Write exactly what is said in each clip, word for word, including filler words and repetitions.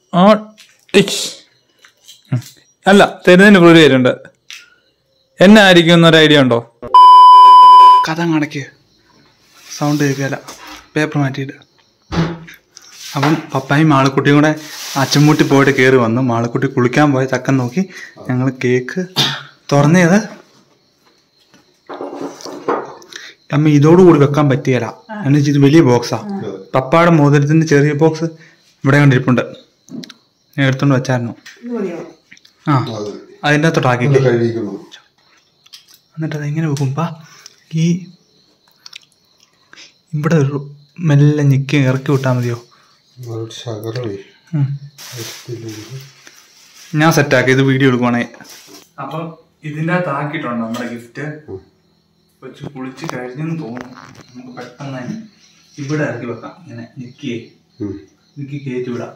അല്ല, തരുന്നതിന് ഒരു പേരുണ്ട്. എന്നെ ആയിരിക്കും എന്നൊരു ഐഡിയ ഉണ്ടോ? കഥ കണക്ക് സൗണ്ട് കേൾക്കില്ല, പേപ്പർ മാറ്റിയിട്ട്. അപ്പം പപ്പായും മാളക്കുട്ടിയും കൂടെ അച്ചൻമുട്ടി പോയിട്ട് കയറി വന്നു. മാളക്കുട്ടി കുളിക്കാൻ പോയ ചക്കൻ നോക്കി ഞങ്ങൾ കേക്ക് തുറന്നത്. അമ്മ ഇതോടുകൂടി വെക്കാൻ പറ്റിയല്ല, എന്ന് വെച്ചാൽ ഇത് വലിയ ബോക്സാ. പപ്പായുടെ മോതിരത്തിന്റെ ചെറിയ ബോക്സ് ഇവിടെ കണ്ടിരിപ്പുണ്ട്, ഞാൻ എടുത്തോണ്ട് വെച്ചായിരുന്നു. ആ, അതിൻ്റെ അകത്തോട്ടാക്കി എന്നിട്ട് അതെങ്ങനെ വെക്കുമ്പോ ഈ ഇവിടെ ഒരു മെല്ലെ ഞെക്കി ഇറക്കി വിട്ടാൽ മതിയോ? ഞാൻ സെറ്റാക്കി, ഇത് വീഡിയോ എടുക്കുവാണേ. അപ്പം ഇതിൻ്റെ അകത്ത് ആക്കിയിട്ടുണ്ടോ നമ്മുടെ ഗിഫ്റ്റ് വെച്ച് കുളിച്ച് കഴിഞ്ഞെന്ന് തോന്നുന്നു. നമുക്ക് പെട്ടെന്ന് ഇവിടെ ഇറക്കി വെക്കാം. ഇങ്ങനെ ഞെക്കിയേ ഞെക്കി കയറ്റി വിടാം.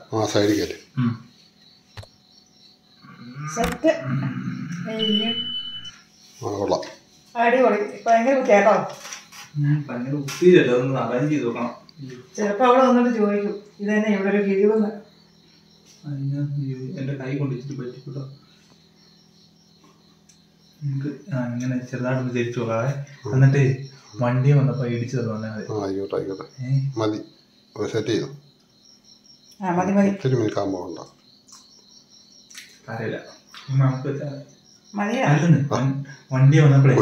ഭയങ്കര ഉത്തിരിയല്ല, അതൊന്ന് അറേഞ്ച് ചെയ്ത് നോക്കണം. ചിലപ്പോ അവിടെ വന്നിട്ട് ചോദിക്കും ഇതന്നെ ഇവിടെ ഒരു കിഴിവെന്ന്. എന്റെ കൈ കൊണ്ടിട്ട് പറ്റിക്കൂട്ടോ. നമുക്ക് ഇങ്ങനെ ചെറുതായിട്ടൊന്ന് തിരിച്ചു നോക്കാവേ. എന്നിട്ട് വണ്ടി വന്നപ്പോ ഇടിച്ചു തരുവാണേ. അറിയില്ല, വണ്ടി വന്നപ്പോഴേ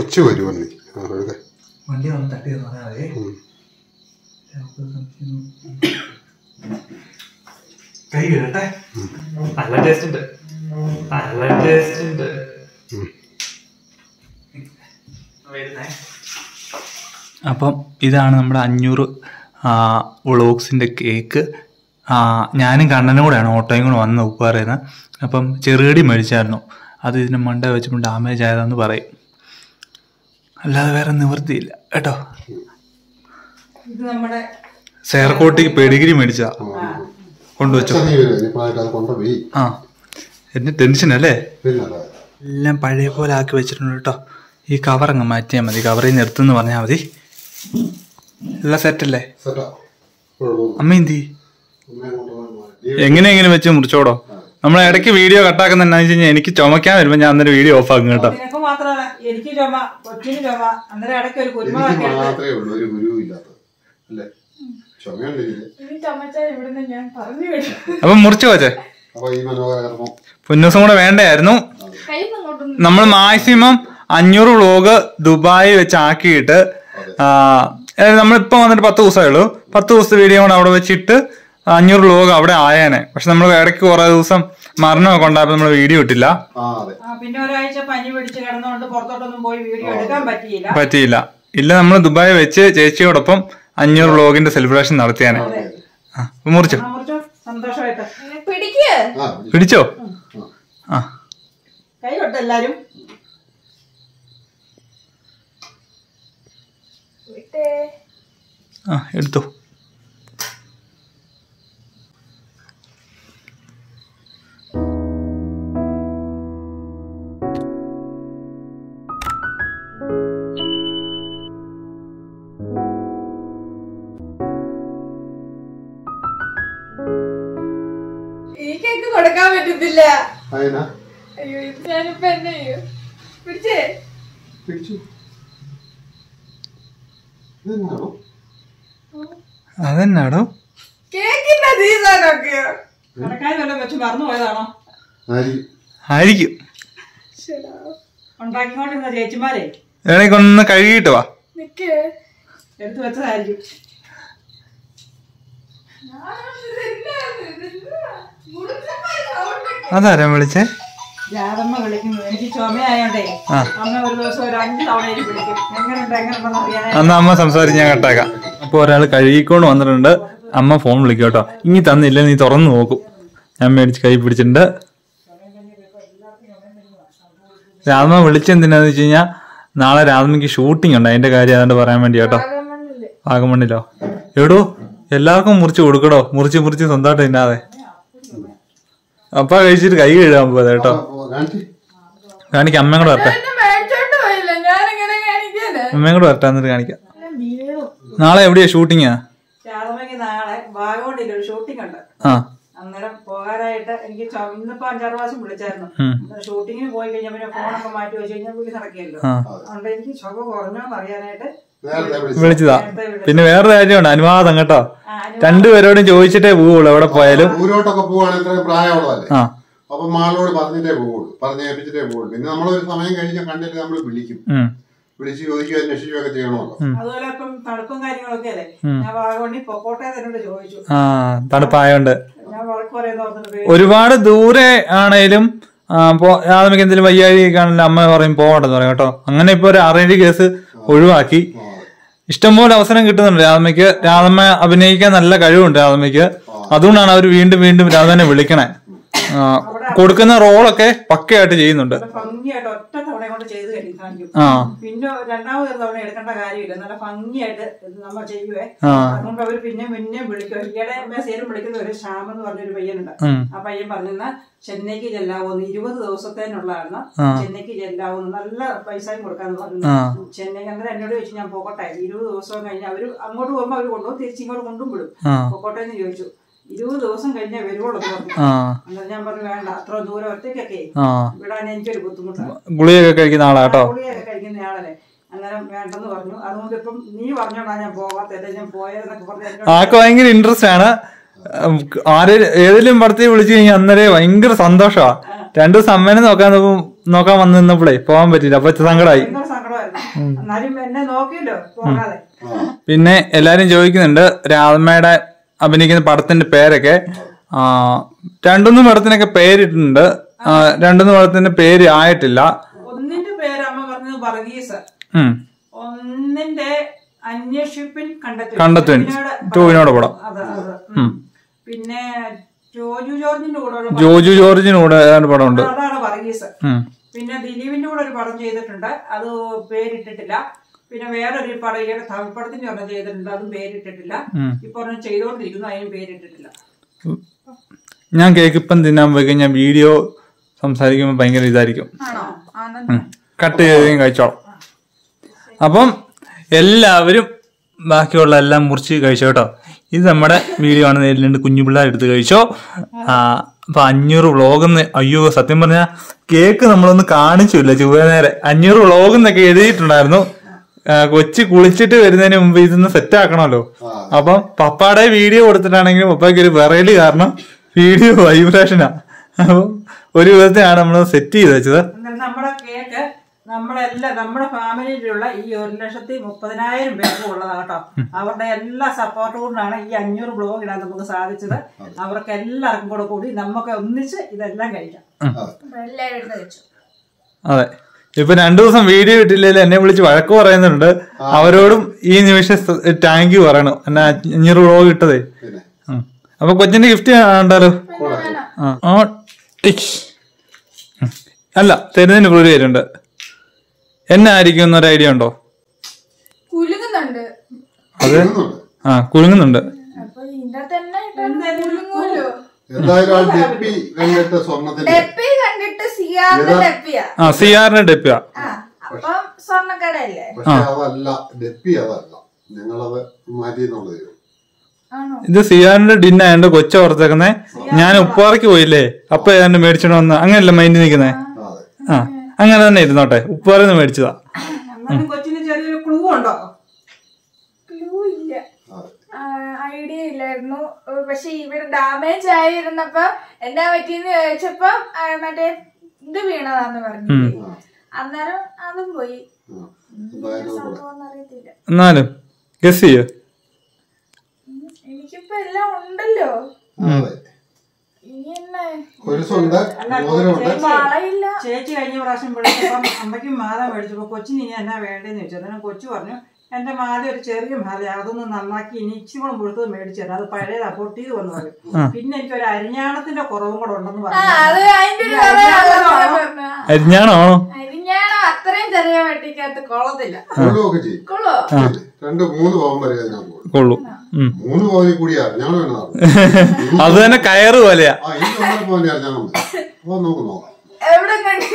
വണ്ടി വന്ന് തട്ടി തന്നാ മതി. കൈ കേട്ടെ, നല്ല ടേസ്റ്റ് ഉണ്ട്, നല്ല ടേസ്റ്റ് ഉണ്ട്. അപ്പം ഇതാണ് നമ്മുടെ അഞ്ഞൂറ് വ്ളോഗ്സിൻ്റെ കേക്ക്. ഞാനും കണ്ണനും കൂടെയാണ് ഓട്ടോയും കൂടെ വന്ന് ഉപ്പാറയുന്നത്. അപ്പം ചെറുകടി മേടിച്ചായിരുന്നു, അത് ഇതിന് മണ്ട വെച്ചപ്പോൾ ഡാമേജ് ആയതെന്ന് പറയും, അല്ലാതെ വേറെ നിവൃത്തിയില്ല കേട്ടോ. സേർക്കോട്ടിക്ക് പെഡിഗ്രി മേടിച്ചാ കൊണ്ടുവച്ചോ. ആ, എന്നെ ടെൻഷൻ അല്ലേ. എല്ലാം പഴയ പോലെ ആക്കി വെച്ചിട്ടുണ്ട് കേട്ടോ. ഈ കവർ അങ്ങ് മാറ്റിയാൽ മതി, കവറിൽ നിന്ന് എടുത്തെന്ന് പറഞ്ഞാൽ മതി. എല്ലാം സെറ്റല്ലേ? അമ്മ എന്തി എങ്ങനെ എങ്ങനെ വെച്ച് മുറിച്ചോടോ. നമ്മളെ ഇടയ്ക്ക് വീഡിയോ കട്ടാക്കുന്ന എന്താണെന്ന് വെച്ച് കഴിഞ്ഞാൽ എനിക്ക് ചുമക്കാൻ വരുമ്പോൾ ഞാൻ അന്നേരം വീഡിയോ ഓഫ് ആക്കും കേട്ടോ. അപ്പൊ മുറിച്ചു പോച്ചേ, പൊന്നൂസം കൂടെ വേണ്ടായിരുന്നു. നമ്മൾ മാക്സിമം അഞ്ഞൂറ് വ്ളോഗ് ദുബായി വെച്ച് ആക്കിയിട്ട്, നമ്മളിപ്പോ വന്നിട്ട് പത്ത് ദിവസമേ ഉള്ളൂ, പത്ത് ദിവസത്തെ വീഡിയോ കൂടെ അവിടെ വെച്ചിട്ട് അഞ്ഞൂറ് വ്ളോഗ് അവിടെ ആയേനെ. പക്ഷെ നമ്മൾ ഇടയ്ക്ക് കുറെ ദിവസം മരണമൊക്കെ ഉണ്ടായപ്പോ നമ്മള് വീഡിയോ ഇട്ടില്ല. പിന്നെ ഒരാഴ്ച പനി പിടിച്ച് കിടന്നുകൊണ്ട് പുറത്തോട്ടൊന്നും പോയി വീഡിയോ എടുക്കാൻ പറ്റിയില്ല പറ്റിയില്ല ഇല്ല, നമ്മൾ ദുബായി വെച്ച് ചേച്ചിയോടൊപ്പം അഞ്ഞൂറ് വ്ളോഗിന്റെ സെലിബ്രേഷൻ നടത്തിയാനെ. മുറിച്ചോ, പിടിച്ചോ. ആ, കൈ തൊട്ട് എല്ലാരും. ആ, എടുത്തോ. ഈ കേക്ക് കൊടുക്കാൻ പറ്റത്തില്ല. അയ്യോ, ഞാനിപ്പോ എന്നെ പിടിച്ചേ പിടിച്ചു. അതെന്നാടോ കേക്കിന്റെ ദീസാനൊക്കെയോ കടക്കാർ വല്ല വെച്ച് മറന്നു പോയതാണോ? ആയിരിക്കും. ഉണ്ടാക്കിക്കൊണ്ടിരുന്ന ചേച്ചിമാരെ വേണമെങ്കിൽ ഒന്ന് കഴുകിയിട്ട് വാ. എടുത്തു വെച്ചതായിരിക്കും. അതാരാ വിളിച്ചേ? രാധമ്മ വിളിക്കുന്നു. എനിക്ക് ചുമയായോണ്ടേ അമ്മ ഒരു ദിവസം ഒരു അഞ്ച് തവണ വിളിക്കും. എങ്ങനെയുണ്ട് എങ്ങനെയുണ്ടെന്ന് അറിയാൻ. അന്ന് അമ്മ സംസാരിച്ച് ഞാൻ കട്ടാക്കാം. അപ്പൊ ഒരാൾ കഴുകിക്കൊണ്ട് വന്നിട്ടുണ്ട്. അമ്മ ഫോൺ വിളിക്കും കേട്ടോ. ഇനി തന്നില്ല നീ തുറന്നു നോക്കും. ഞാൻ മേടിച്ച് കൈ പിടിച്ചിട്ടുണ്ട്. രാധമ്മ വിളിച്ചെന്തിനാന്ന് വെച്ച് കഴിഞ്ഞാൽ നാളെ രാധമ്മയ്ക്ക് ഷൂട്ടിംഗ് ഉണ്ട്, അതിന്റെ കാര്യം അതുകൊണ്ട് പറയാൻ വേണ്ടി കേട്ടോ. വാഗമണ്ണിലോ? എവിടോ എല്ലാവർക്കും മുറിച്ച് കൊടുക്കടോ, മുറിച്ച് മുറിച്ച് സ്വന്തമായിട്ട് തിന്നാതെ. അപ്പ കഴിച്ചിട്ട് കൈ കഴുകാൻ പോയത് കേട്ടോ. കാണിക്കാം, അമ്മയും കൂടെ വരട്ടെ, അമ്മയും കൂടെ വരട്ടെ എന്നിട്ട് കാണിക്കാം. നാളെ എവിടെയാ ഷൂട്ടിങ്ങാ? നാളെ വാഗമണ്ണിൽ ഒരു ഷൂട്ടിംഗ് ഉണ്ട്. ആ, അന്നേരം പോകാനായിട്ട് എനിക്ക് ഇന്നിപ്പോ അഞ്ചാറ് പ്രാവശ്യം വിളിച്ചായിരുന്നു. ഷൂട്ടിങ്ങിന് പോയി കഴിഞ്ഞാൽ പിന്നെ ഫോണൊക്കെ മാറ്റി വെച്ച് കഴിഞ്ഞാൽ വിളി നടക്കിയല്ലോ. അതുകൊണ്ട് എനിക്ക് ചുമ കുറഞ്ഞോന്ന് അറിയാനായിട്ട് വിളിച്ചതാ. പിന്നെ വേറൊരു കാര്യമുണ്ട്, അനുവാദം കേട്ടോ. രണ്ടുപേരോടും ചോദിച്ചിട്ടേ പോവുള്ളൂ എവിടെ പോയാലും. ദൂരോട്ടൊക്കെ പോവാണെങ്കിൽ പ്രായമുള്ളതല്ലേ, അപ്പൊ മാളോട് പറഞ്ഞിട്ടേ പോവുള്ളൂ, പറഞ്ഞേൽപ്പിച്ചിട്ടേ പോവുള്ളൂ. പിന്നെ നമ്മളൊരു സമയം കഴിഞ്ഞാൽ കണ്ടിട്ട് നമ്മൾ വിളിക്കും, വിളിച്ച് ചോദിക്കുക അന്വേഷിക്കുകയൊക്കെ ചെയ്യണമല്ലോ. അതുപോലെ ഇപ്പം തണുപ്പും കാര്യങ്ങളൊക്കെ അല്ലേ, ഞാൻ വാഗമണ്ണി പൊക്കോട്ടെ തന്നെ ചോദിച്ചു. ആ തണുപ്പായോണ്ട് ഞാൻ വഴക്ക് പറയുന്ന ഒരുപാട് ദൂരെ ആണേലും യാതൊക്കെ എന്തെങ്കിലും വയ്യാഴി കാണുന്നില്ല അമ്മ പറയും പോകണ്ടെന്ന് പറയും കേട്ടോ. അങ്ങനെ ഇപ്പൊ ഒരു ആറേഴ് കേസ് ഒഴിവാക്കി. ഇഷ്ടംപോലെ അവസരം കിട്ടുന്നുണ്ട് രാധമ്മയ്ക്ക്. രാധമ്മ അഭിനയിക്കാൻ നല്ല കഴിവുണ്ട് രാധമ്മയ്ക്ക്. അതുകൊണ്ടാണ് അവർ വീണ്ടും വീണ്ടും രാധമ്മനെ വിളിക്കണേ. കൊടുക്കുന്ന റോളൊക്കെ പക്കയായിട്ട് ചെയ്യുന്നുണ്ട്. ഭംഗിയായിട്ട് ഒറ്റ തവണ കൊണ്ട് ചെയ്ത് കാണിക്കും. പിന്നെ രണ്ടാമതൊരു തവണ എടുക്കേണ്ട കാര്യമില്ല, നല്ല ഭംഗിയായിട്ട് നമ്മൾ ചെയ്യുവേ. അതുകൊണ്ട് അവര് പിന്നെ പിന്നെ വിളിക്കും. ഈയിടെ മെസ്സേജും വിളിക്കുന്ന ഒരു ശ്യാം എന്ന് പറഞ്ഞൊരു പയ്യനുണ്ട്. ആ പയ്യൻ പറഞ്ഞ ചെന്നൈക്ക് ചെല്ലാവൂന്ന്, ഇരുപത് ദിവസത്തേനുള്ളതാണ് ചെന്നൈക്ക് ചെല്ലാവൂന്ന്, നല്ല പൈസയും കൊടുക്കാന്ന് പറഞ്ഞു. ചെന്നൈക്ക് അന്നേരം എന്നോട് ചോദിച്ചു ഞാൻ പോകട്ടെ, ഇരുപത് ദിവസം കഴിഞ്ഞ് അവര് അങ്ങോട്ട് പോകുമ്പോ അവര് കൊണ്ടുപോകും, തിരിച്ചിങ്ങോട്ട് കൊണ്ടും വിടും. പോകട്ടെ എന്ന് ചോദിച്ചു. ഇരുപത് ദിവസം കഴിഞ്ഞാൽ വരുവുള്ളൂ പറഞ്ഞു. അന്നേരം ഞാൻ പറഞ്ഞു വേണ്ട, അത്ര ദൂരം ഒറ്റയ്ക്കൊക്കെ വിടാൻ എനിക്കൊരു ബുദ്ധിമുട്ടാണ്. ഗുളിയൊക്കെ കഴിക്കുന്ന ആളാട്ടോ, ഗുളിയൊക്കെ കഴിക്കുന്ന ആളല്ലേ. അന്നേരം വേണ്ടെന്ന് പറഞ്ഞു. അതുകൊണ്ട് ഇപ്പം നീ പറഞ്ഞോണ്ടാ ഞാൻ പോകാത്തല്ലേ, ഞാൻ പോയതെന്നൊക്കെ പറഞ്ഞു. ആൾക്ക് ഭയങ്കര ഇൻട്രസ്റ്റ് ആണ്. ആരെ ഏതെങ്കിലും പടത്തിൽ വിളിച്ചു കഴിഞ്ഞാൽ അന്നേരം ഭയങ്കര സന്തോഷമാ. രണ്ടു ദിവസം അമ്മേനെ നോക്കാൻ നോക്കാൻ വന്ന് നിന്നപ്പോഴേ പോകാൻ പറ്റില്ല, അപ്പൊ സങ്കടമായി. പിന്നെ എല്ലാരും ചോദിക്കുന്നുണ്ട് രാധമ്മയുടെ അഭിനയിക്കുന്ന പടത്തിന്റെ പേരൊക്കെ. രണ്ടൊന്നും പടത്തിനൊക്കെ പേരിട്ടുണ്ട്, രണ്ടൊന്നും പടത്തിന്റെ പേര് ആയിട്ടില്ല. ഒന്നിന്റെ പേര് അമ്മ പറഞ്ഞത് വർഗീസ്, ഒന്നിന്റെ അന്വേഷിപ്പിൻ കണ്ടെത്തുവിൻ ടൂവിനോട് പടം. പിന്നെ ജോജു ജോർജിന്റെ കൂടെ ജോജു ജോർജിന്റെ കൂടെ പടമുണ്ട്, അതാണ് വർഗീസ്. പിന്നെ ദിലീപിന്റെ കൂടെ ഒരു പടം ചെയ്തിട്ടുണ്ട്, അത് പേരിട്ടിട്ടില്ല. പിന്നെ വേറൊരു പടം ഈയിടെ തമിഴ് പടത്തിന്റെ ഒരെണ്ണം ചെയ്തിട്ടുണ്ട്, അതും പേരിട്ടിട്ടില്ല. ഇപ്പൊ ഒരെണ്ണം ചെയ്തോണ്ടിരിക്കുന്നു, അതിനും പേരിട്ടിട്ടില്ല. ഞാൻ കേക്ക് ഇപ്പം തിന്നാൻ പോയി കഴിഞ്ഞാൽ വീഡിയോ സംസാരിക്കുമ്പോ ഭയങ്കര ഇതായിരിക്കും, കട്ട് ചെയ്ത് കഴിച്ചോളാം. അപ്പം എല്ലാവരും ബാക്കിയുള്ള എല്ലാം മുറിച്ച് കഴിച്ചോ കേട്ടോ. ഇത് നമ്മുടെ വീഡിയോ ആണ്, നേരിട്ടുണ്ട് കുഞ്ഞു പിള്ളേർ എടുത്ത് കഴിച്ചോ. അപ്പൊ അഞ്ഞൂറ് വ്ളോഗെന്ന്, അയ്യോ സത്യം പറഞ്ഞാൽ കേക്ക് നമ്മളൊന്നും കാണിച്ചില്ല ചുവ നേരെ. അഞ്ഞൂറ് വ്ളോഗെന്നൊക്കെ എഴുതിയിട്ടുണ്ടായിരുന്നു. കൊച്ചി കുളിച്ചിട്ട് വരുന്നതിന് മുമ്പ് ഇതൊന്ന് സെറ്റ് ആക്കണമല്ലോ. അപ്പം പപ്പാടെ വീഡിയോ കൊടുത്തിട്ടാണെങ്കിലും പപ്പയ്ക്ക് ഒരു വിറയല് കാരണം വീഡിയോ വൈബ്രേഷനാ. അപ്പം ഒരു വിധത്തിലാണ് നമ്മൾ സെറ്റ് ചെയ്ത് വെച്ചത്. നമ്മുടെ കേക്ക് നമ്മളെല്ലാം നമ്മുടെ ഫാമിലിയിലുള്ള ഈ ഒരു ലക്ഷത്തി മുപ്പതിനായിരം പേർക്ക് ഉള്ളതാട്ടോ. അവരുടെ എല്ലാ സപ്പോർട്ട് കൊണ്ടാണ് ഈ അഞ്ഞൂറ് ബ്ലോഗ് ഇടാൻ നമുക്ക് സാധിച്ചത്. അവർക്ക് എല്ലാവർക്കും കൂടെ കൂടി നമുക്ക് ഒന്നിച്ച് ഇതെല്ലാം കഴിക്കാം. അതെ, ഇപ്പൊ രണ്ടു ദിവസം വീഡിയോ ഇട്ടില്ലെങ്കിൽ എന്നെ വിളിച്ച് വഴക്ക് പറയുന്നുണ്ട്. അവരോടും ഈ നിമിഷം താങ്ക് യു പറയണം, എന്നെ അഞ്ഞൂറ് ബ്ലോഗ് ഇട്ടതേ. അപ്പൊ കൊച്ചിന്റെ ഗിഫ്റ്റ് കണ്ടാലോ? അല്ല, തരുന്നതിന് ഒരു പേരുണ്ട്. എന്നായിരിക്കും എന്നൊരു ഐഡിയ ഉണ്ടോ? അത് ആ കുലുങ്ങുന്നുണ്ട്. ആ സിയാറിന്റെ ഡെപ്പിയാ. ഇത് സിയാറിന്റെ ഡിന്നായോണ്ട് കൊച്ച ഓർത്തേക്കുന്നേ. ഞാൻ ഉപ്പാറയ്ക്ക് പോയില്ലേ, അപ്പൊ ഏതാണ്ട് മേടിച്ചോണ്ട് വന്ന അങ്ങനെയല്ല മൈൻഡ് നിൽക്കുന്നേ. ആ അങ്ങനെ തന്നെ ഇരുന്നോട്ടെ, ഉപ്പാറന്ന് മേടിച്ചതാ. ഐഡിയ ഇല്ലായിരുന്നു. പക്ഷെ ഇവിടെ ഡാമേജ് ആയിരുന്നപ്പോ എന്താ പറ്റിയെന്ന് ചോദിച്ചപ്പോ മറ്റേ ഇത് വീണതാന്ന് പറഞ്ഞു. അന്നേരം അതും പോയി. സംഭവം അറിയത്തില്ല. എന്നാലും ഗസ് ചെയ്യോ? എനിക്കിപ്പോ എല്ലാം ഉണ്ടല്ലോ. ചേച്ചി കഴിഞ്ഞ പ്രാവശ്യം വിളിച്ചപ്പം അമ്മയ്ക്കും മാല മേടിച്ചപ്പോ കൊച്ചിന് ഇനി എന്നാ വേണ്ടേന്ന് ചോദിച്ചു. അതിന് കൊച്ചു പറഞ്ഞു എന്റെ മാല ഒരു ചെറിയ മാല, അതൊന്ന് നന്നാക്കി ഇനി ഇച്ചിരി കൂടെ കൊടുത്തത് മേടിച്ചു തരാം, അത് പഴയതാ പൊട്ടിയത് വന്നു പറയും. പിന്നെ എനിക്കൊരു അരിഞ്ഞാണത്തിന്റെ കുറവും കൂടെ ഉണ്ടെന്ന് പറഞ്ഞു. അരിഞ്ഞാണോ? അരിഞ്ഞാണോ അത്രയും ചെറിയ വെട്ടിക്കകത്ത് കൊള്ളത്തില്ല. കൊള്ളോ? രണ്ട് മൂന്ന് പവൻ വരെ കൊള്ളു. മൂന്ന് പവനിൽ കൂടി അറിഞ്ഞാണോ? അത് തന്നെ കയറ് പോലെയാ. എവിടെ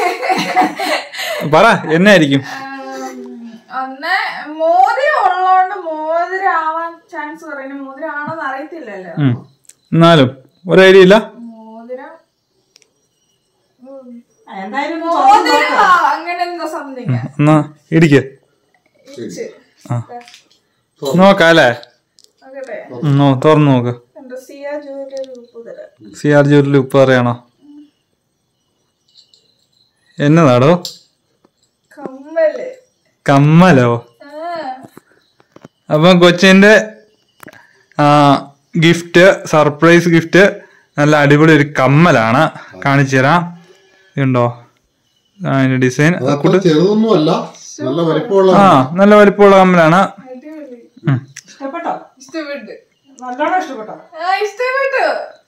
പറ എന്നായിരിക്കും? ഒന്ന് മോതിരം ഉള്ളതുകൊണ്ട് മോതിരം ആവാൻ ചാൻസ് പറയുന്നു. മോതിരം ആണോന്ന് അറിയത്തില്ലല്ലോ. എന്നാലും ഒരു ഐഡിയ ഇല്ല. മോതിരം എന്തായാലും മോതിരം അങ്ങനെ എന്തോ സംതിങ്. എന്നാ ഇടിക്ക് നോക്കാം അല്ലേ. തുറന്നു നോക്ക്. സി ആർ ജൂരിൽ ഉപ്പ് അറിയണോ? എന്നതാടോ? കമ്മല്. കമ്മലോ? അപ്പൊ കൊച്ചിന്റെ ഗിഫ്റ്റ്, സർപ്രൈസ് ഗിഫ്റ്റ് നല്ല അടിപൊളി ഒരു കമ്മലാണ്. കാണിച്ചു തരാം. ഇതുണ്ടോ അതിന്റെ ഡിസൈൻ? ചെറുതൊന്നുമല്ല, നല്ല വലിപ്പമുള്ള ആ നല്ല വലിപ്പമുള്ള കമ്മലാണ്. ഇഷ്ടപ്പെട്ടോ? ഇഷ്ടപ്പെട്ടു. നല്ലോണം ഇഷ്ടപ്പെട്ടോ? ഇഷ്ടപ്പെട്ടു.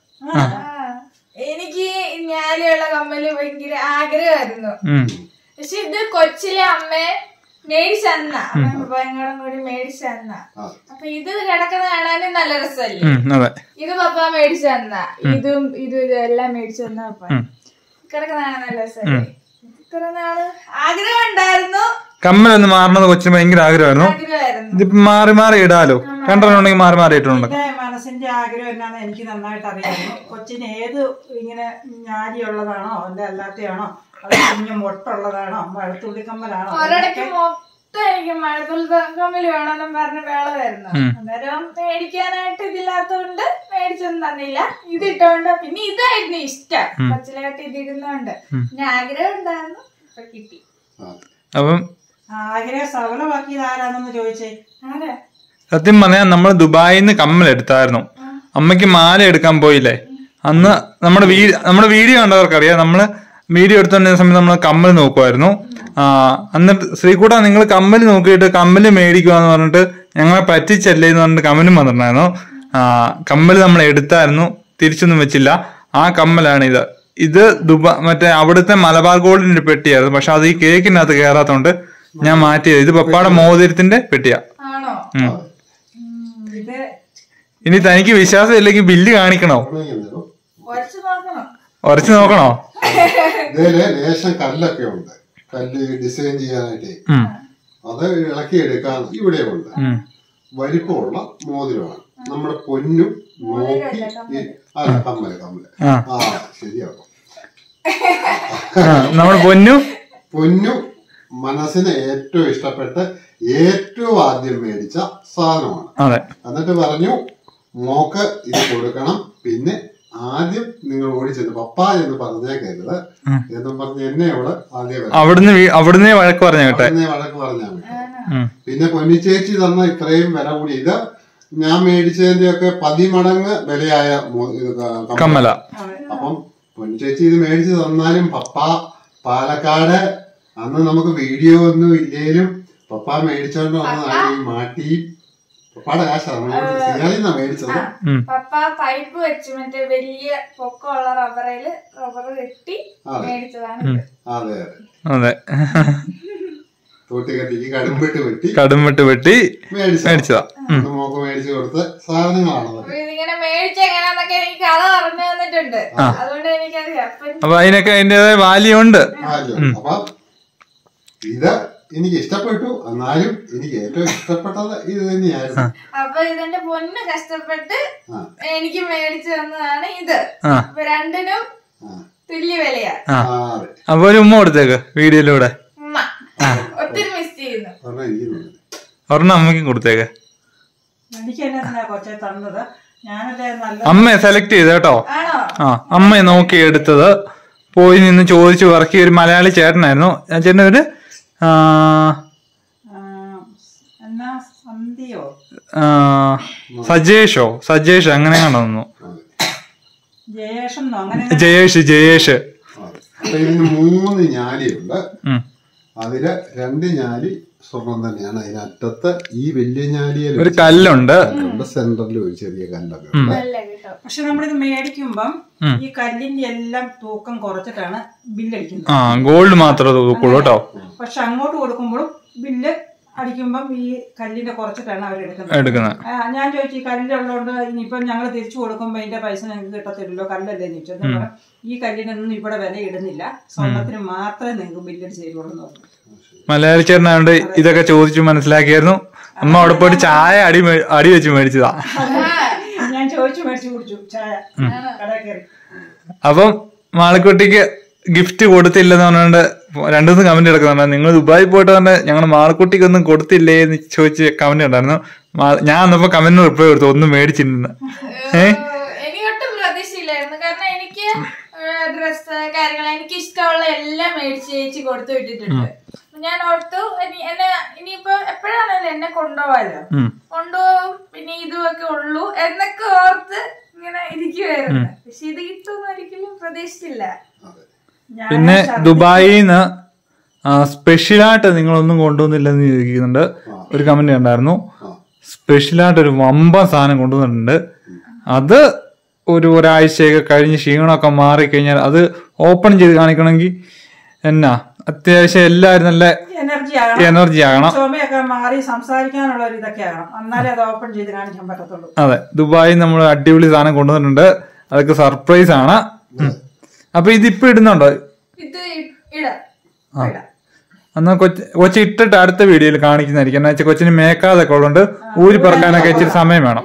എനിക്ക് ഞാനുള്ള കമ്മല് ഭയങ്കര ആഗ്രഹമായിരുന്നു. പക്ഷെ ഇത് കൊച്ചിലെ അമ്മ മേടിച്ചന്ന പപ്പയും കൂടി മേടിച്ചന്ന. അപ്പൊ ഇത് കിടക്കുന്ന കാണാനും നല്ല രസമല്ലേ? ഇത് പപ്പ മേടിച്ചന്ന. ഇതും ഇതും ഇതും എല്ലാം മേടിച്ചു തന്ന പപ്പ. കിടക്കുന്ന കാണാൻ നല്ല രസമല്ലേ? ഇത്ര നാള് ആഗ്രഹം ഉണ്ടായിരുന്നു. കമ്മലൊന്ന് മാറണത് കൊച്ചിന് ഭയങ്കര ആഗ്രഹമായിരുന്നു. ഇതിപ്പോ മാറി മാറി ഇടാലോ. രണ്ടെണ്ണുണ്ടെങ്കിൽ മാറി മാറി ഇട്ടുണ്ട്. മനസ്സിന്റെ ആഗ്രഹം എന്നാന്ന് എനിക്ക് നന്നായിട്ട് അറിയാമോ. കൊച്ചിന് ഏത് ഇങ്ങനെ ഞാരിയുള്ളതാണോ അല്ല അല്ലാത്തയാണോ, അത് കുഞ്ഞു മൊട്ടുള്ളതാണോ, മഴത്തുള്ളി കമ്മലാണോ? ഒരിടയ്ക്ക് മൊത്തം എനിക്ക് മഴത്തുള്ളി കമ്മല് വേണമെന്നും പറഞ്ഞ് വേളമായിരുന്നു. അന്നേരം മേടിക്കാനായിട്ട് ഇതില്ലാത്തോണ്ട് മേടിച്ചൊന്നും തന്നില്ല. ഇത് ഇട്ടോണ്ട് പിന്നെ ഇതായിരുന്നു ഇഷ്ടം. കൊച്ചിലായിട്ട് ഇതിരുന്നോണ്ട് പിന്നെ ആഗ്രഹം ഉണ്ടായിരുന്നു. ഇപ്പൊ കിട്ടി. അപ്പം ആഗ്രഹം സഫലമാക്കിയത് ആരാണെന്ന് ചോദിച്ചേ. ആരാ? സത്യം പറഞ്ഞാൽ നമ്മൾ ദുബായിൽ നിന്ന് കമ്മൽ എടുത്തായിരുന്നു. അമ്മയ്ക്ക് മാല എടുക്കാൻ പോയില്ലേ അന്ന്. നമ്മുടെ വീ നമ്മുടെ വീഡിയോ കണ്ടവർക്കറിയാം. നമ്മള് വീഡിയോ എടുത്തോണ്ടിരുന്ന സമയത്ത് നമ്മൾ കമ്മൽ നോക്കുമായിരുന്നു. ആ എന്നിട്ട് ശ്രീകൂട്ട നിങ്ങൾ കമ്മൽ നോക്കിയിട്ട് കമ്മല് മേടിക്കുവാന്ന് പറഞ്ഞിട്ട് ഞങ്ങളെ പറ്റിച്ചല്ലേ എന്ന് പറഞ്ഞിട്ട് കമ്മലും വന്നിട്ടുണ്ടായിരുന്നു. ആ കമ്മല് നമ്മൾ എടുത്തായിരുന്നു, തിരിച്ചൊന്നും വെച്ചില്ല. ആ കമ്മലാണ് ഇത്. ഇത് ദുബാ മറ്റേ അവിടുത്തെ മലബാർ ഗോൾഡിന്റെ പെട്ടിയായിരുന്നു. പക്ഷെ അത് ഈ കേക്കിനകത്ത് കയറാത്തോണ്ട് ഞാൻ മാറ്റിയത്. ഇത് പപ്പാടെ മോതിരത്തിന്റെ പെട്ടിയാ. ഇനി തനിക്ക് വിശ്വാസം ഇല്ലെങ്കിൽ ബില്ല് കാണിക്കണോ? ഉറച്ചു നോക്കണോ? ഇതില് ലേശം കല്ലൊക്കെ ഉണ്ട്. കല്ല് ഡിസൈൻ ചെയ്യാനായിട്ട് അത് ഇളക്കി എടുക്കാൻ ഇവിടെ ഉണ്ട്. വലിപ്പമുള്ള മോതിരമാണ്. നമ്മുടെ പൊന്നും നോക്കി അല്ല കമ്മല് കമ്മല് ആ ശരിയാക്കും. നമ്മുടെ പൊന്നു പൊന്നു മനസ്സിന് ഏറ്റവും ഇഷ്ടപ്പെട്ട് ഏറ്റവും ആദ്യം മേടിച്ച സാധനമാണ്. എന്നിട്ട് പറഞ്ഞു മോക്ക് ഇത് കൊടുക്കണം. പിന്നെ ആദ്യം നിങ്ങൾ ഓടിച്ചത് പപ്പ എന്ന് പറഞ്ഞേക്കരുത് എന്നും പറഞ്ഞ് എന്നെയോട് ആദ്യം അവിടുന്ന് അവിടുന്ന് വഴക്ക് പറഞ്ഞ വഴക്ക് പറഞ്ഞാൽ മതി. പിന്നെ പൊന്നിച്ചേച്ചി തന്ന ഇത്രയും വില കൂടി ഇത് ഞാൻ മേടിച്ചതിന്റെ ഒക്കെ പതിമടങ്ങ് വിലയായ കമ്മല. അപ്പം പൊന്നിച്ചേച്ചി ഇത് മേടിച്ചു തന്നാലും പപ്പ പാലക്കാട് അന്ന് നമുക്ക് വീഡിയോ ഒന്നും ഇല്ലേലും പപ്പ മേടിച്ചോണ്ട് വന്നതാണ് ഈ മാട്ടി. പപ്പാടെ കാശാണ് മേടിച്ചത്. പപ്പ പൈപ്പ് വെച്ച് മറ്റേ വലിയ പൊക്കമുള്ള റബ്ബറില് റബ്ബർ കെട്ടി മേടിച്ചതാണ്. അതെ അതെ തോട്ടി കെട്ടിക്ക് കടുംപെട്ട് വെട്ടി കടുംപെട്ട് വെട്ടി മേടിച്ചതാ. മോക്ക് മേടിച്ചു കൊടുത്ത സാധനങ്ങളാണ്. ഇതിങ്ങനെ മേടിച്ച എങ്ങനെയാന്നൊക്കെ എനിക്ക് കഥ പറഞ്ഞു തന്നിട്ടുണ്ട്. അതുകൊണ്ട് എനിക്കറിയാം. അപ്പൊ അതിനൊക്കെ അതിന്റേതായ വാല്യൂ ഉണ്ട്. അപ്പൊ ഇത് എനിക്ക് ഇഷ്ടപ്പെട്ടു. എന്നാലും എനിക്ക് ഏറ്റവും ഇഷ്ടപ്പെട്ടത് ഇത് തന്നെയായിരുന്നു. അപ്പൊ ഇതിന്റെ പൊന്ന് കഷ്ടപ്പെട്ട് എനിക്ക് മേടിച്ചു തന്നതാണ് ഇത്. അപ്പൊ രണ്ടിനും തുല്യ വിലയാ. അപ്പൊ ഒരു ഉമ്മ കൊടുത്തേക്ക് വീഡിയോയിലൂടെ. ഉമ്മ ഒത്തിരി മിസ് ചെയ്യുന്നു. ഒരെണ്ണം അമ്മയ്ക്കും കൊടുത്തേക്ക്. കൊച്ചെ തന്നത് അമ്മയെ സെലക്ട് ചെയ്ത് കേട്ടോ. ആ അമ്മയെ നോക്കി എടുത്തത്. പോയി നിന്ന് ചോദിച്ചു വർക്കി. ഒരു മലയാളി ചേട്ടനായിരുന്നു. ചേട്ടൻ്റെ ഒരു സജേഷോ സജേഷ് അങ്ങനെ കണ്ടു. ജയേഷ് ജയേഷ് മൂന്ന് ഞാലിയുണ്ട്. അതില് രണ്ട് ഞാലി സ്വർണം തന്നെയാണ്. അതിനറ്റത്ത് ഈ വലിയ ഞാലിയിൽ ഒരു കല്ലുണ്ട്. സെന്ററിൽ ഒരു ചെറിയ കല്ലൊക്കെ. പക്ഷെ നമ്മളിത് മേടിക്കുമ്പം ഈ കല്ലിന്റെ എല്ലാം തൂക്കം കുറച്ചിട്ടാണ് ബില്ലടിക്കുന്നത്. ആ ഗോൾഡ് മാത്രമേ തൂക്കുള്ളൂ കേട്ടോ. പക്ഷെ അങ്ങോട്ട് കൊടുക്കുമ്പോഴും ബില്ല് അടിക്കുമ്പം ഈ കല്ലിന്റെ കുറച്ചിട്ടാണ് അവർ എടുക്കുന്നത്. ഞാൻ ചോദിച്ചു ഈ കല്ലുള്ളതുകൊണ്ട് ഇനിയിപ്പം ഞങ്ങൾ തിരിച്ചു കൊടുക്കുമ്പോ അതിന്റെ പൈസ ഞങ്ങൾക്ക് കിട്ടത്തില്ലല്ലോ, കല്ലല്ലേ ചോദിച്ചു. ഈ കല്ലിനൊന്നും ഇവിടെ വില ഇടുന്നില്ല, സ്വർണത്തിന് മാത്രമേ നിങ്ങൾക്ക് ബില്ലടിച്ച് തരുള്ളൂ എന്ന് പറഞ്ഞു. മലയാളി ചേട്ടനായോണ്ട് ഇതൊക്കെ ചോദിച്ചു മനസ്സിലാക്കിയായിരുന്നു. അമ്മ അവിടെ പോയിട്ട് ചായ അടി അടി വെച്ച് മേടിച്ചതാ. ഞാൻ ചോദിച്ചു മേടിച്ചു കുടിച്ചു. ചായ കടയിൽ കയറി. അപ്പം മാളക്കുട്ടിക്ക് ഗിഫ്റ്റ് കൊടുത്തില്ലെന്ന് പറഞ്ഞുകൊണ്ട് രണ്ടു ദിവസം കമന്റ് എടുക്കുന്നുണ്ട്. നിങ്ങൾ ദുബായി പോയിട്ട് തന്നെ ഞങ്ങൾ മാളക്കുട്ടിക്ക് ഒന്നും കൊടുത്തില്ലേ എന്ന് ചോദിച്ച് കമന്റ് ഉണ്ടായിരുന്നു. ഞാൻ വന്നപ്പോ കമന്റിന് റിപ്ലൈ കൊടുത്തു ഒന്നും മേടിച്ചിരുന്നു. ഏഹ് എനിക്കൊട്ടും പ്രതീക്ഷയില്ലായിരുന്നു. കാരണം എനിക്ക് ഡ്രസ്സ് കാര്യങ്ങൾ എനിക്ക് ഇഷ്ടമുള്ള എല്ലാം മേടിച്ച് ചേച്ചി കൊടുത്തു വിട്ടിട്ടുണ്ട്. ഞാൻ ഓർത്തു എന്നെ ഇനിയിപ്പോ എപ്പോഴാണല്ലോ എന്നെ കൊണ്ടുപോവാലോ, കൊണ്ടുപോകും പിന്നെ ഇതുമൊക്കെ ഉള്ളൂ എന്നൊക്കെ ഓർത്ത് ഇങ്ങനെ ഇരിക്കുവായിരുന്നു. പക്ഷെ ഇത് കിട്ടുമെന്ന് ഒരിക്കലും പ്രതീക്ഷിച്ചില്ല. പിന്നെ ദുബായിന്ന് സ്പെഷ്യലായിട്ട് നിങ്ങളൊന്നും കൊണ്ടുവന്നില്ലെന്ന് ചോദിക്കുന്നുണ്ട്. ഒരു കമന്റ് ഉണ്ടായിരുന്നു. സ്പെഷ്യലായിട്ട് ഒരു വമ്പൻ സാധനം കൊണ്ടുവന്നിട്ടുണ്ട്. അത് ഒരു ഒരാഴ്ചയൊക്കെ കഴിഞ്ഞ് ക്ഷീണമൊക്കെ മാറിക്കഴിഞ്ഞാൽ അത് ഓപ്പൺ ചെയ്ത് കാണിക്കണമെങ്കിൽ എന്നാ അത്യാവശ്യം എല്ലാവരും നല്ല എനർജി എനർജി ആകണം. ചുമയൊക്കെ മാറി സംസാരിക്കാനുള്ള ഒരു ഇതൊക്കെ ആകണം. എന്നാലേ അത് ഓപ്പൺ ചെയ്ത് കാണിക്കാൻ പറ്റത്തുള്ളൂ. അതെ, ദുബായി നമ്മൾ അടിപൊളി സാധനം കൊണ്ടുവന്നിട്ടുണ്ട്. അതൊക്കെ സർപ്രൈസ് ആണ്. അപ്പൊ ഇതിപ്പോ ഇടുന്നുണ്ടോ? ഇത് ഇടാം. എന്നാ കൊച്ച് കൊച്ചി ഇട്ടിട്ട് അടുത്ത വീഡിയോയിൽ കാണിക്കുന്നതായിരിക്കും. എന്നാ വെച്ചാൽ കൊച്ചിന് മേക്കാതൊക്കെ ഉള്ളതുകൊണ്ട് ഊരി പറക്കാനൊക്കെ ഇച്ചിരി സമയം വേണം.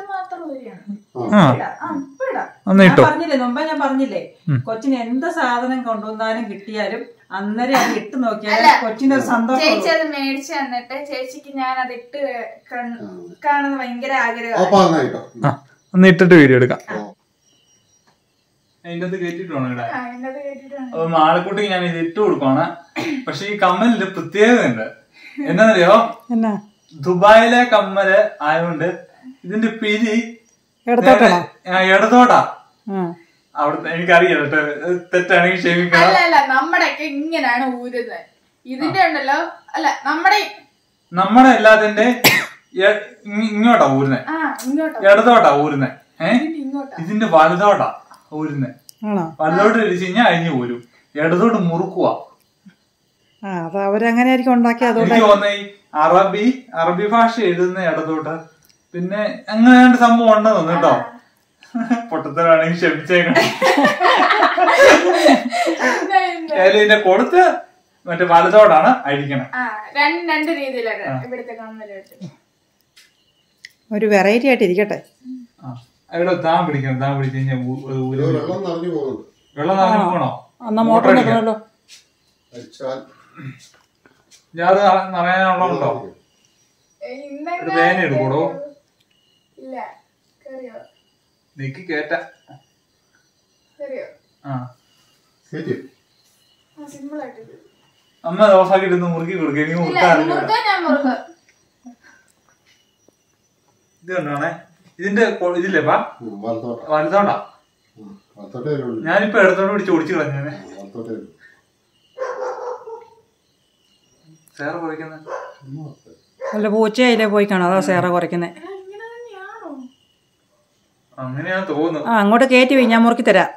ആ ഒന്ന് ഇട്ടോ. പറഞ്ഞില്ലേ മുമ്പേ ഞാൻ പറഞ്ഞില്ലേ, കൊച്ചിന് എന്ത് സാധനം കൊണ്ടുവന്നാലും കിട്ടിയാലും അന്നേരം അത് ഇട്ട് നോക്കിയാൽ കൊച്ചിന്റെ ഒരു സന്തോഷം. ചേച്ചി അത് മേടിച്ചു തന്നിട്ട് ചേച്ചിക്ക് ഞാൻ അത് ഇട്ട് കാണുന്ന ഭയങ്കര ആഗ്രഹം. ഒന്ന് ഇട്ടിട്ട് വീഡിയോ എടുക്കാം. അതിന്റെ അത് കേട്ടിട്ട് വേണം ഇടാൻ. അപ്പൊ മാളക്കുട്ടിക്ക് ഞാൻ ഇത് ഇട്ട് കൊടുക്കുവാണ്. പക്ഷെ ഈ കമ്മലിന്റെ പ്രത്യേകത ഉണ്ട്. എന്താന്നറിയോ, ദുബായിലെ കമ്മല് ആയതുകൊണ്ട് ഇതിന്റെ പിരി ഇടത്തോട്ടാ. അവിടുത്തെ എനിക്കറിയാം കേട്ടോ, തെറ്റാണെങ്കിൽ ക്ഷമിക്കണം. അല്ല അല്ല നമ്മുടെയൊക്കെ ഇങ്ങനെയാണ് ഊരുന്നത്. ഇതിന്റെ ഉണ്ടല്ലോ അല്ല നമ്മുടെ നമ്മുടെ എല്ലാത്തിന്റെ ഇങ്ങോട്ടാ ഊരുന്നേ, ഇടത്തോട്ടാ ഊരുന്നേ. ഏഹ് ഇതിന്റെ വലുതോട്ടാ ഊരുന്നേ. വലുതോട്ട് ഇരിച്ചു കഴിഞ്ഞാൽ അഴിഞ്ഞു പോരും. ഇടത്തോട്ട് മുറുക്കുക. അവരങ്ങനെ ആയിരിക്കും ഉണ്ടാക്കിയത്. എനിക്ക് തോന്നുന്ന ഈ അറബി അറബി ഭാഷ എഴുതുന്ന ഇടത്തോട്ട് പിന്നെ അങ്ങനെ രണ്ട് സംഭവം ഉണ്ടെന്ന് തോന്നുന്നു കേട്ടോ. പൊട്ടത്തരാണെങ്കിൽ ക്ഷമിച്ചേക്കണം. ഇതിന്റെ കൊടുത്ത് മറ്റേ വലതോടാണ് അഴിക്കണം. രണ്ട് രീതിയിലാണ് ഇവിടുത്തെ കമ്മല്. ഒരു വെറൈറ്റി ആയിട്ട് ഇരിക്കട്ടെ. അവിടെ താൻ പിടിക്കണം. താൻ പിടിച്ചു കഴിഞ്ഞാൽ വെള്ളം നിറഞ്ഞു പോകണോ? മോട്ടർ അടിക്കണല്ലോ. ഞാൻ നിറയാനുള്ളതുണ്ടോ? ഒരു വേന എടുക്കൂടോ? നിക്ക് കേട്ട അമ്മ ദോസാക്കിട്ട് മുറുക്കി കൊടുക്കുക. എനിക്ക് മുറുക്കാറില്ല. ഇത് കണ്ടാണേ ഇതിന്റെ ഇതില്ലേപ്പാ വലുതോണ്ടാ. ഞാനിപ്പോ ഇടത്തോട്ട് പിടിച്ച് ഓടിച്ചു കളഞ്ഞേ. സേറ കുറയ്ക്കുന്ന അല്ല പൂച്ചയിലെ പോയി കാണോ? അതാ സേറ കുറയ്ക്കുന്നേ. അങ്ങനെയാ തോന്നുന്നു. ആ അങ്ങോട്ട് കയറ്റി പോയി, ഞാൻ മുറുക്കി തരാം.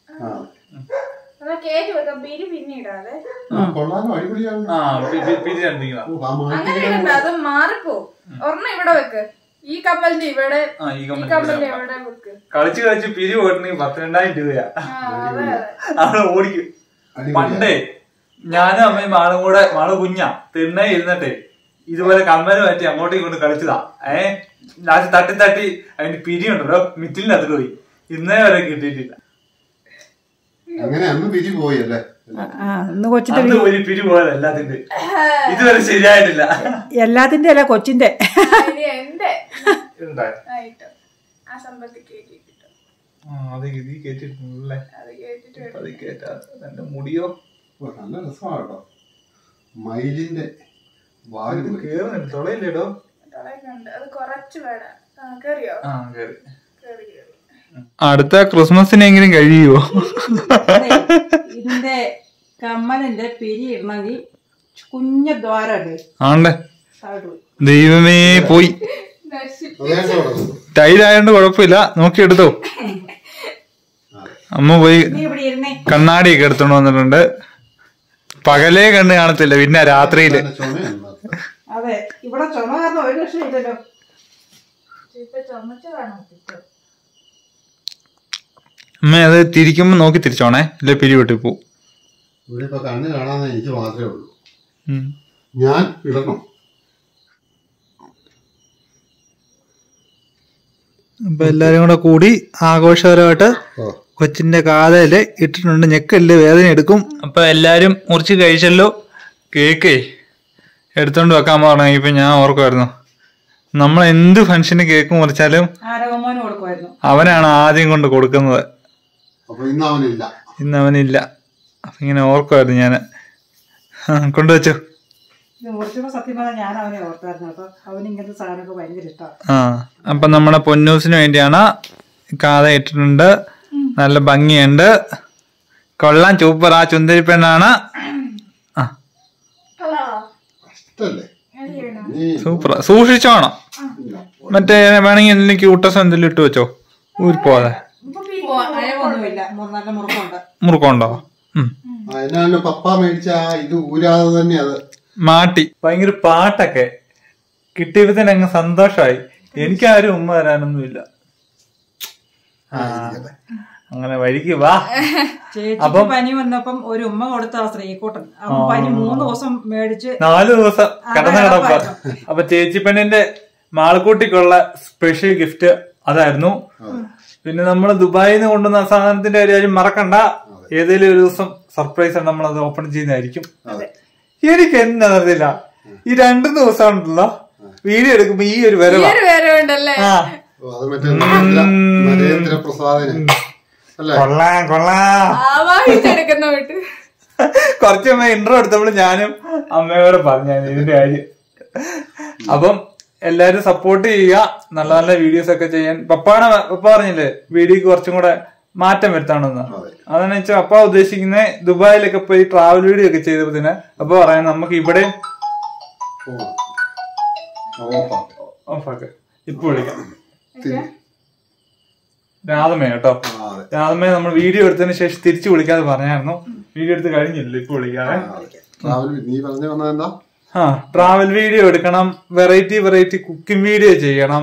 അത് മാറിപ്പോ. ഒരെണ്ണം ഇവിടെ വെക്ക്. ഈ കമ്മലിന്റെ ഇവിടെ കളിച്ച് കളിച്ച് പിരി പോയിട്ടുണ്ടെങ്കിൽ പത്ത് രണ്ടായിരം രൂപയാ അവിടെ ഓടിക്കും. പണ്ടേ ഞാനും അമ്മയും മാളും കൂടെ, മാള് കുഞ്ഞാ തിണ്ണേ ഇരുന്നിട്ടേ ഇതുപോലെ കമ്മല് പറ്റി അങ്ങോട്ടേക്ക് കൊണ്ട് കളിച്ചതാ. ഏഹ് ലാസ്റ്റ് തട്ടി തട്ടി അതിന്റെ പിരി ഉണ്ടല്ലോ മിറ്റിലിന്റെ അതിൽ പോയി. ഇന്നേ വരെ കിട്ടിയിട്ടില്ല. ഒരു പിരി പോയത് എല്ലാത്തിന്റെ ഇതുവരെ ശരിയായിട്ടില്ല. എല്ലാത്തിന്റെ അല്ല കൊച്ചിന്റെ. മുടിയോ നല്ല രസമാട്ടോ. മയിലിന്റെ തൊളയില്ലേടോ? അടുത്ത ക്രിസ്മസിനെങ്കിലും കഴിയുവോ? ഇതിന്റെ കമ്മലിന്റെ പിരി ഇടണമെങ്കിൽ കുഞ്ഞ ദ്വാരല്ലേ? ആണ്ടേ ദൈവമേ പോയി. ടൈലായോണ്ട് കുഴപ്പമില്ല, നോക്കിയെടുത്തോ. അമ്മ പോയി കണ്ണാടിയൊക്കെ എടുത്തോണ്ട് വന്നിട്ടുണ്ട്. പകലേ കണ്ണ് കാണത്തില്ല, പിന്നെ രാത്രിയില്. അതെ, ഇവിടെ ചുമ കാരണം ഒരു രക്ഷയില്ലല്ലോ. അമ്മ അത് തിരിക്കുമ്പോ നോക്കി തിരിച്ചോണേ, ഇല്ല പിരിവിട്ട് പോ. ഇവിടെ ഇപ്പൊ കണ്ണ് കാണാൻ എനിക്ക് മാത്രമേ ഉള്ളൂ. ഞാൻ ഇടണം. അപ്പൊ എല്ലാരും കൂടെ കൂടി ആഘോഷപരമായിട്ട് കൊച്ചിന്റെ കാതയില് ഇട്ടിട്ടുണ്ട്. ഞെക്കല് വേദന എടുക്കും. അപ്പൊ എല്ലാരും മുറിച്ച് കഴിച്ചല്ലോ. കേക്കേ എടുത്തോണ്ട് വെക്കാൻ പറഞ്ഞ ഇപ്പൊ ഞാൻ ഓർക്കുമായിരുന്നു, നമ്മൾ എന്ത് ഫംഗ്ഷന് കേക്ക് മുറിച്ചാലും അവനാണ് ആദ്യം കൊണ്ട് കൊടുക്കുന്നത്. ഇന്ന് അവനില്ല. അപ്പൊ ഇങ്ങനെ ഓർക്കുമായിരുന്നു ഞാന്. കൊണ്ടുവച്ചു. ആ അപ്പൊ നമ്മുടെ പൊന്നൂസിന് വേണ്ടിയാണ് കാത ഇട്ടിട്ടുണ്ട്. നല്ല ഭംഗിയുണ്ട്. കൊള്ളാൻ സൂപ്പർ. ആ ചുന്ദരി പെണ്ണാണ്. ആ സൂപ്പർ. സൂക്ഷിച്ചോണം. മറ്റേ വേണമെങ്കിൽ എന്തെങ്കിലും ക്യൂട്ടസ് എന്തെങ്കിലും ഇട്ട് വെച്ചോ. ഊരിപ്പോവാതെ. മുറുക്കമുണ്ടോ? പപ്പ മേടിച്ച ഇത് ഊരാതെ തന്നെ അത് മാട്ടി. ഭയങ്കര പാട്ടൊക്കെ കിട്ടിയപ്പോ തന്നെ അങ്ങ് സന്തോഷമായി. എനിക്കാരും ഉമ്മ തരാനൊന്നുമില്ല. അങ്ങനെ വഴിക്ക് വാ. അപ്പം പനി വന്നപ്പം ഒരു ഉമ്മ കൊടുത്ത ശ്രീകൂട്ടൻ പനി മൂന്ന് ദിവസം മേടിച്ച് നാല് ദിവസം കടന്ന കിടപ്പ. അപ്പൊ ചേച്ചി പെണ്ണിന്റെ മാൾക്കൂട്ടിക്കുള്ള സ്പെഷ്യൽ ഗിഫ്റ്റ് അതായിരുന്നു. പിന്നെ നമ്മള് ദുബായിൽ നിന്ന് കൊണ്ടുവന്ന സാധനത്തിന്റെ കാര്യം മറക്കണ്ട. ഏതെങ്കിലും ഒരു ദിവസം സർപ്രൈസ് ആണ് നമ്മളത് ഓപ്പൺ ചെയ്യുന്നതായിരിക്കും. എനിക്ക് എന്നറിയില്ല, ഈ രണ്ടു ദിവസം ഉണ്ടല്ലോ വീഡിയോ എടുക്കുമ്പോ ഈ ഒരു വരവുണ്ടല്ലേ. കൊള്ളാം കൊള്ളാം. കുറച്ചമ്മ ഇൻട്രോ എടുത്തപ്പോൾ ഞാനും അമ്മയോട് പറഞ്ഞു ഇതിന്റെ കാര്യം. അപ്പം എല്ലാരും സപ്പോർട്ട് ചെയ്യുക. നല്ല നല്ല വീഡിയോസ് ഒക്കെ ചെയ്യാൻ. പപ്പാണ് പപ്പ പറഞ്ഞില്ലേ വീഡിയോക്ക് കുറച്ചും കൂടെ മാറ്റം വരുത്താണെന്ന്. അതെന്ന് വെച്ചാൽ അപ്പ ഉദ്ദേശിക്കുന്നത് ദുബായിലൊക്കെ പോയി ട്രാവൽ വീഡിയോ ഒക്കെ ചെയ്തതിന് അപ്പൊ പറയാം നമുക്ക് ഇവിടെ ഇപ്പൊ വിളിക്കാം രാധമേ കേട്ടോ. രാധമേ നമ്മൾ വീഡിയോ എടുത്തതിന് ശേഷം തിരിച്ചു വിളിക്കാതെ പറഞ്ഞായിരുന്നു. വീഡിയോ എടുത്ത് കഴിഞ്ഞില്ല, ഇപ്പൊ വിളിക്കാതെ. ആ ട്രാവൽ വീഡിയോ എടുക്കണം, വെറൈറ്റി വെറൈറ്റി കുക്കിംഗ് വീഡിയോ ചെയ്യണം.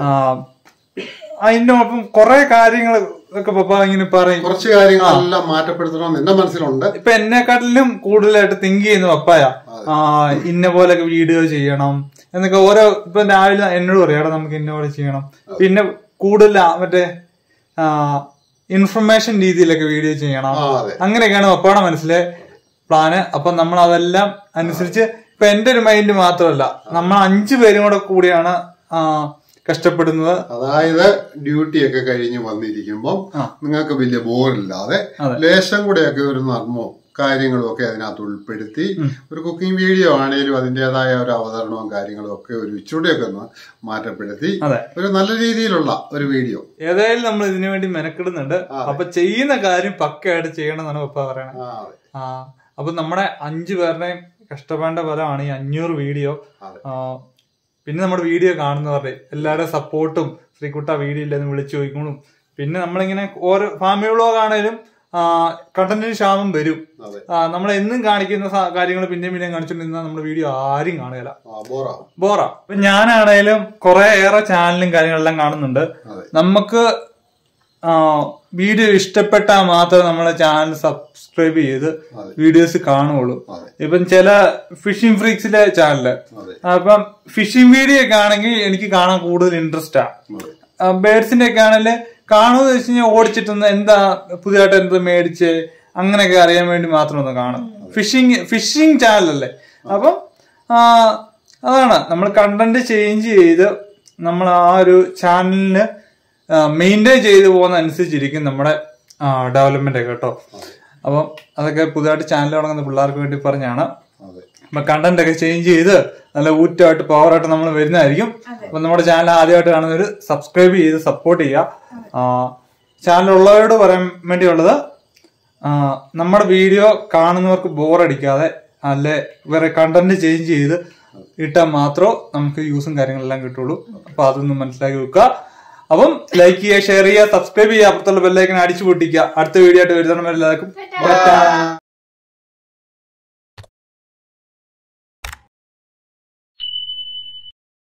അതിനൊപ്പം കൊറേ കാര്യങ്ങൾ ഒക്കെ പപ്പ ഇങ്ങനെ പറയും. കുറച്ച് കാര്യങ്ങളെല്ലാം മാറ്റപ്പെടുത്തണമെന്ന് എന്റെ മനസ്സിലുണ്ട്. ഇപ്പൊ എന്നെക്കാട്ടിലും കൂടുതലായിട്ട് തിങ്ക് ചെയ്യുന്ന പപ്പായ. ആ ഇന്ന പോലൊക്കെ വീഡിയോ ചെയ്യണം എന്നൊക്കെ ഓരോ ഇപ്പൊ രാവിലെ എന്നോട് പറയാം നമുക്ക് ഇന്ന പോലെ ചെയ്യണം. പിന്നെ കൂടുതൽ മറ്റേ ആ ഇൻഫർമേഷൻ രീതിയിലൊക്കെ വീഡിയോ ചെയ്യണം. അങ്ങനെയൊക്കെയാണ് പപ്പയുടെ മനസ്സിലെ പ്ലാന്. അപ്പൊ നമ്മൾ അതെല്ലാം അനുസരിച്ച് ഇപ്പൊ എന്റെ ഒരു മൈൻഡ് മാത്രമല്ല, നമ്മൾ അഞ്ചു പേരും കൂടെ കൂടിയാണ് ആ കഷ്ടപ്പെടുന്നത്. അതായത് ഡ്യൂട്ടി ഒക്കെ കഴിഞ്ഞ് വന്നിരിക്കുമ്പോൾ നിങ്ങൾക്ക് വലിയ ബോറില്ലാതെ ലേശം കൂടെയൊക്കെ ഒരു നർമ്മവും കാര്യങ്ങളും ഒക്കെ അതിനകത്ത് ഉൾപ്പെടുത്തി ഒരു കുക്കിംഗ് വീഡിയോ ആണെങ്കിലും അതിന്റേതായ ഒരു അവതരണവും കാര്യങ്ങളും ഒക്കെ ഒരു ഇച്ചിരൂടെയൊക്കെ ഒന്ന് മാറ്റപ്പെടുത്തി ഒരു നല്ല രീതിയിലുള്ള ഒരു വീഡിയോ ഏതായാലും നമ്മൾ ഇതിനു വേണ്ടി മെനക്കെടുന്നുണ്ട്. അപ്പൊ ചെയ്യുന്ന കാര്യം പക്കയായിട്ട് ചെയ്യണം എന്നാണ് പപ്പ പറയണത്. ആ അപ്പൊ നമ്മുടെ അഞ്ചു പേരുടെയും കഷ്ടപ്പാടിന്റെ ഫലമാണ് ഈ അഞ്ഞൂറ് വീഡിയോ. പിന്നെ നമ്മുടെ വീഡിയോ കാണുന്നവരുടെ എല്ലാവരുടെ സപ്പോർട്ടും ശ്രീകുട്ട വീഡിയോ ഇല്ലെന്ന് വിളിച്ചു ചോദിക്കണം. പിന്നെ നമ്മളിങ്ങനെ ഓരോ ഫാമിലി വ്ളോഗ് ആണേലും കണ്ടന്റിന് ക്ഷാമം വരും. നമ്മൾ എന്നും കാണിക്കുന്ന കാര്യങ്ങൾ പിന്നെയും പിന്നെയും കാണിച്ചോണ്ടിരുന്നാൽ നമ്മുടെ വീഡിയോ ആരും കാണുകയില്ല, ബോറാ. ഇപ്പൊ ഞാനാണേലും കുറെ ഏറെ ചാനലും കാര്യങ്ങളെല്ലാം കാണുന്നുണ്ട്. നമുക്ക് വീഡിയോ ഇഷ്ടപ്പെട്ടാൽ മാത്രമേ നമ്മളെ ചാനൽ സബ്സ്ക്രൈബ് ചെയ്ത് വീഡിയോസ് കാണുള്ളൂ. ഇപ്പം ചില ഫിഷിംഗ് ഫ്രീക്സിലെ ചാനല് അപ്പം ഫിഷിംഗ് വീഡിയോ ഒക്കെ ആണെങ്കിൽ എനിക്ക് കാണാൻ കൂടുതൽ ഇൻട്രസ്റ്റാ. ബേഡ്സിന്റെ ഒക്കെ ആണെങ്കിൽ കാണുമെന്ന് വെച്ച് കഴിഞ്ഞാൽ ഓടിച്ചിട്ടൊന്ന് എന്താ പുതിയതായിട്ട് എന്താ മേടിച്ച് അങ്ങനെയൊക്കെ അറിയാൻ വേണ്ടി മാത്രം ഒന്ന് കാണും. ഫിഷിംഗ് ഫിഷിംഗ് ചാനലല്ലേ. അപ്പം അതാണ് നമ്മൾ കണ്ടന്റ് ചേഞ്ച് ചെയ്ത് നമ്മൾ ആ ഒരു ചാനലിന് മെയിൻറ്റെയിൻ ചെയ്തു പോകുന്ന അനുസരിച്ചിരിക്കും നമ്മുടെ ഡെവലപ്മെന്റ് ഒക്കെ കേട്ടോ. അപ്പം അതൊക്കെ പുതുതായിട്ട് ചാനൽ തുടങ്ങുന്ന പിള്ളേർക്ക് വേണ്ടി പറഞ്ഞാണ്. അപ്പൊ കണ്ടന്റ് ഒക്കെ ചേഞ്ച് ചെയ്ത് നല്ല ഊറ്റമായിട്ട് പവറായിട്ട് നമ്മൾ വരുന്നതായിരിക്കും. അപ്പൊ നമ്മുടെ ചാനൽ ആദ്യമായിട്ട് കാണുന്നവർ സബ്സ്ക്രൈബ് ചെയ്ത് സപ്പോർട്ട് ചെയ്യുക. ചാനൽ ഉള്ളവരോട് പറയാൻ വേണ്ടിയുള്ളത്, നമ്മുടെ വീഡിയോ കാണുന്നവർക്ക് ബോറടിക്കാതെ അല്ലെ വേറെ കണ്ടന്റ് ചേഞ്ച് ചെയ്ത് ഇട്ടാൽ മാത്രമേ നമുക്ക് യൂസും കാര്യങ്ങളെല്ലാം കിട്ടുള്ളൂ. അപ്പൊ അതൊന്നും മനസ്സിലാക്കി വെക്കുക. അപ്പം ലൈക്ക് ചെയ്യുക, ഷെയർ ചെയ്യുക, സബ്സ്ക്രൈബ് ചെയ്യുക, അപ്പുറത്തുള്ള ബെല്ലൈക്കൻ അടിച്ചു പൊട്ടിക്കുക. അടുത്ത വീഡിയോ ആയിട്ട് വരുന്ന എല്ലാവർക്കും